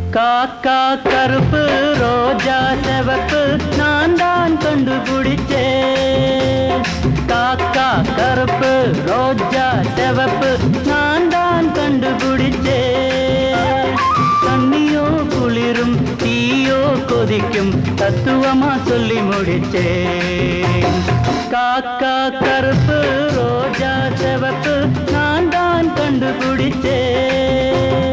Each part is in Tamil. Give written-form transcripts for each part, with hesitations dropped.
காக்கா கருப்பு ரோஜா சிவப்பு நான் தான் கண்டுபிடிச்சேன். காக்கா கருப்பு ரோஜா சிவப்பு நான் தான் கண்டுபிடிச்சேன். தண்ணியோ குளிரும் தீயோ கொதிக்கும் தத்துவமா சொல்லி முடிச்சேன். காக்கா கருப்பு ரோஜா சிவப்பு நான் தான் கண்டுபிடிச்சேன்.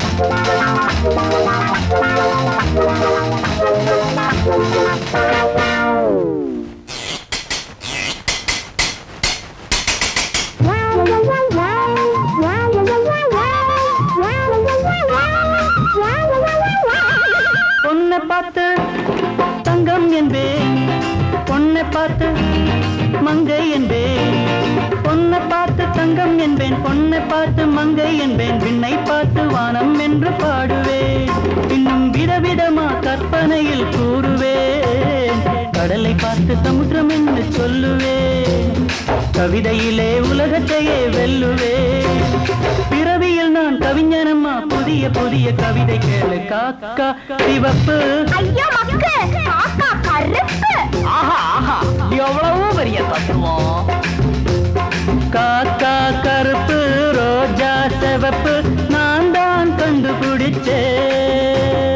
பொண்ணை பார்த்து தங்கம் என்பேன், பொண்ணை பார்த்து மங்கை என்பேன். பொண்ணை பார்த்து தங்கம் என்பேன், பொண்ணை பார்த்து மங்கை என்பேன். விண்ணை பார்த்து வானம் என்று பாடுவேன். இன்னும் விதவிதமா கற்பனையில் கூறுவேன். கடலை பார்த்து சமுத்திரம் என்று சொல்லுவேன். கவிதையிலே உலகத்தையே வெல்லுவேன். பிறவியில் நான் கவிஞனம்மா, புதிய புதிய கவிதை கேளு. காக்கா சிவப்பு, எவ்வளவு பெரிய தத்துவம். காக்கா கருப்பு ரோஜா சிவப்பு நான் தான் கண்டுபிடிச்சேன்.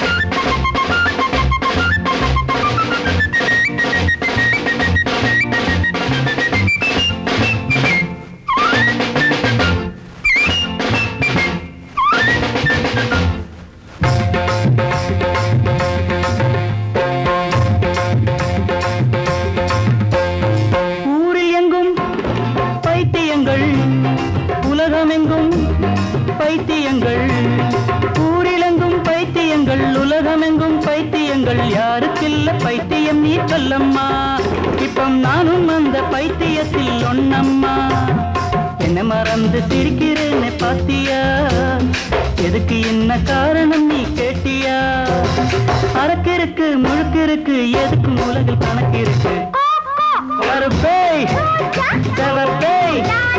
உலகமெங்கும் பைத்தியங்கள், ஊரிலெங்கும் பைத்தியங்கள், உலகமெங்கும் பைத்தியங்கள். யாருக்கில்ல பைத்தியம் நீ சொல்லம்மா. இப்போ நானும் அந்த பைத்தியத்தில் ஒன்னம்மா. என்ன மறந்து சிரிக்கிறேன்னு பாத்தியா? எதுக்கு என்ன காரணம் நீ கேட்டியா? அரக்கிருக்கு முழுக்கிருக்கு எதுக்கும் உலகில் கணக்கு இருக்கு. கருப்பேய் சிவப்பேய்,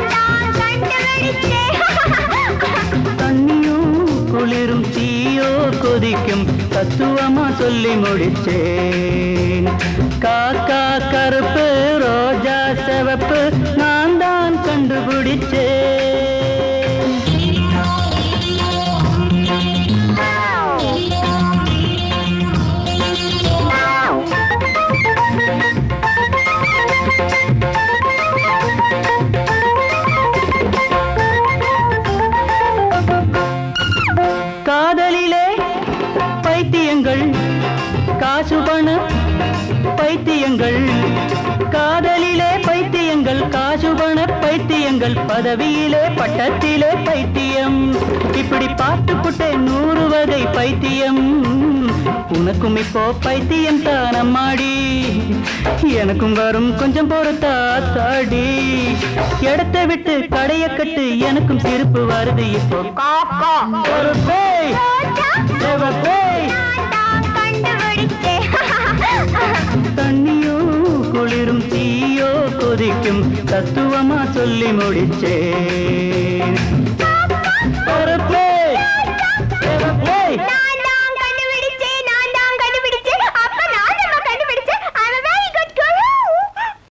தண்ணியும் குளிரும் தீயோ கொதிக்கும் தத்துவமா சொல்லி முடிச்சேன். காக்கா கருப்பு ரோஜா சிவப்பு நான் தான் கண்டுபிடிச்சேன். காதலிலே பைத்தியங்கள், காசு பண பைத்தியங்கள். காதலிலே பைத்தியங்கள், காசு பண பைத்தியங்கள். பதவியிலே பட்டத்திலே பைத்தியம். இப்படி பார்த்து புட்டே 100 வகை பைத்தியம். உனக்கும் இப்போ பைத்தியம் தானம்மாடி, எனக்கும் வரும் கொஞ்சம் பொறுத்தா தாடி. இடத்தை விட்டு கடைய கட்டு எனக்கும் சிரிப்பு வருது இப்போ. காக்கா கருப்பேய் சிவப்பேய், தண்ணியோ குளிரும் தீயோ கொதிக்கும் தத்துவமா சொல்லி முடிச்சேன்.